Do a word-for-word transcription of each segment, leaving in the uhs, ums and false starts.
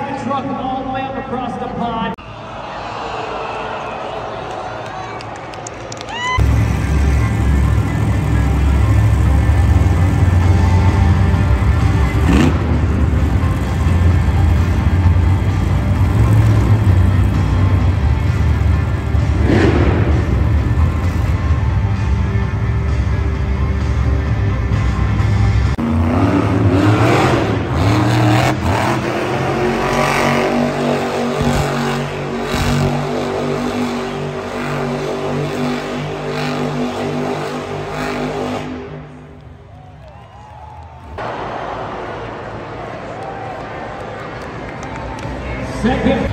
the truck all the way up across the pond. Second.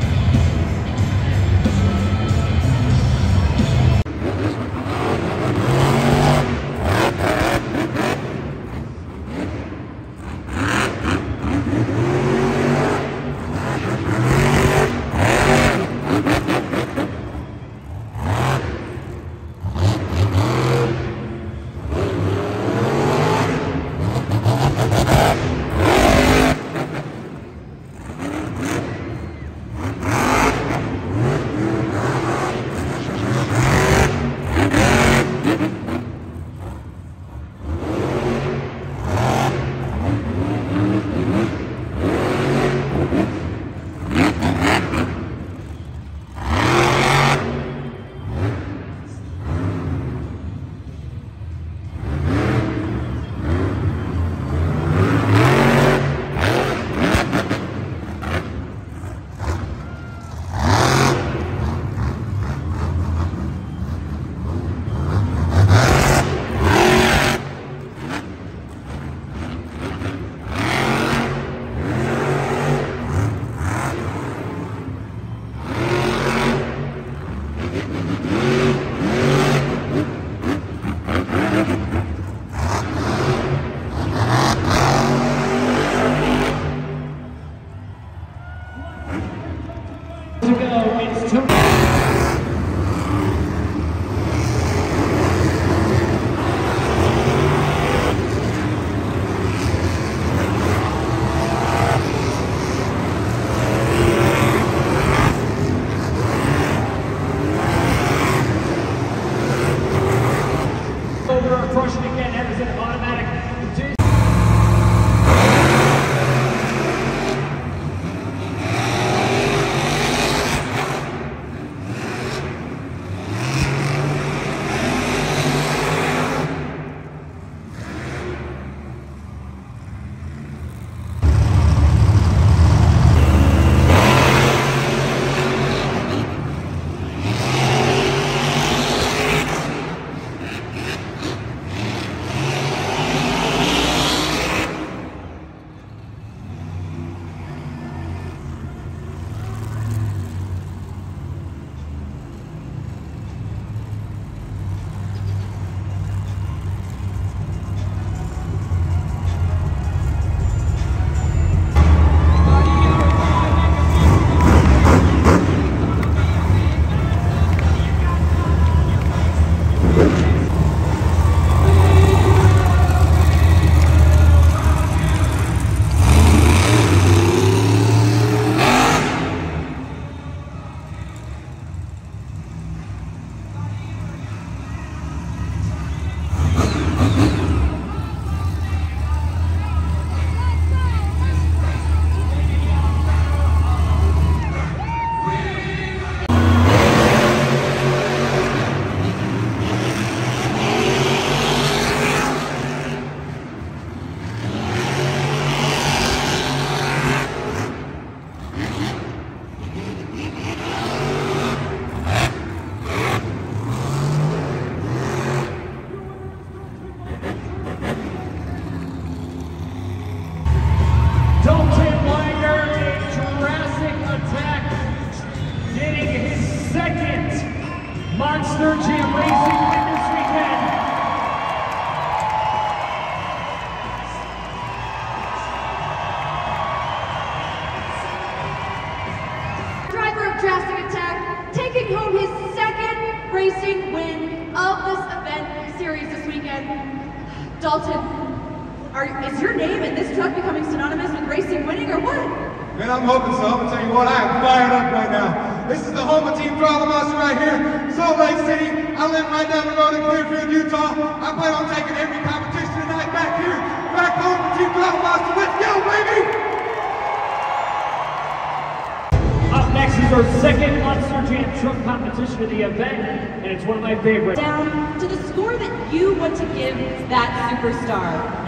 To go, it's two. Over, crushing again, Henderson automatic. Monster Jam Racing win this weekend. Driver of Drastic Attack taking home his second racing win of this event series this weekend. Dalton, are, is your name in this truck becoming synonymous with racing winning or what? Man, I'm hoping so. I'm gonna tell you what, I am fired up right now. This is the home of Team Throttle Monster right here, Salt Lake City. I live right down the road in Clearfield, Utah. I plan on taking every competition tonight back here, back home to Team Throttle Monster. Let's go, baby! Up next is our second Monster Jam truck competition of the event, and it's one of my favorites. Down to the score that you want to give that superstar.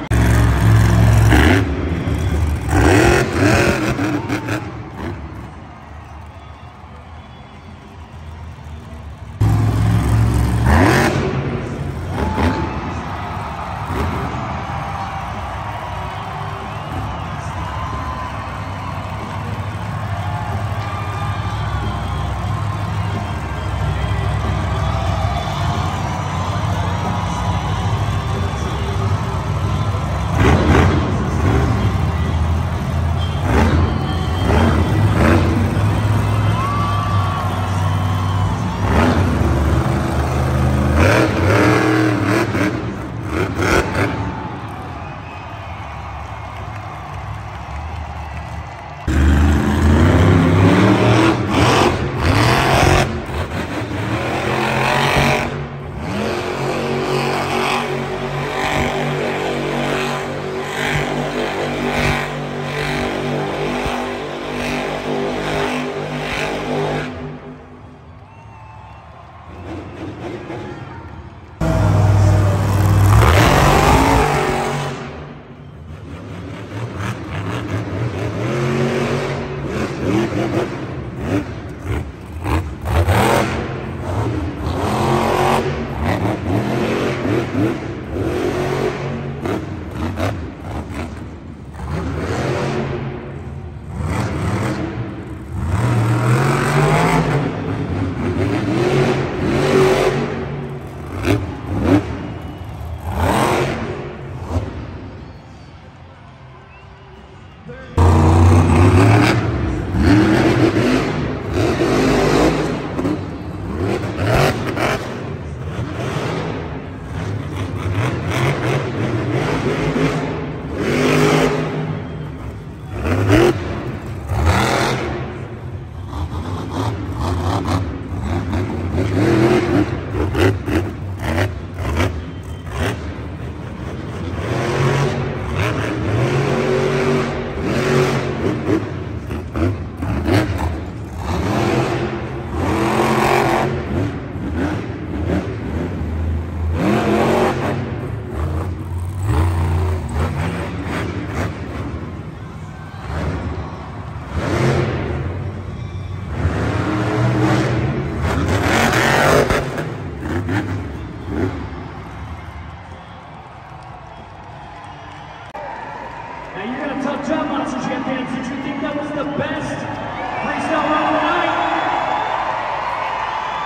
Now you got a tough job, Monster Jam fans. Did you think that was the best freestyle run of the night?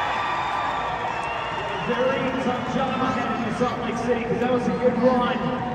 A very tough job ahead in Salt Lake City because that was a good run.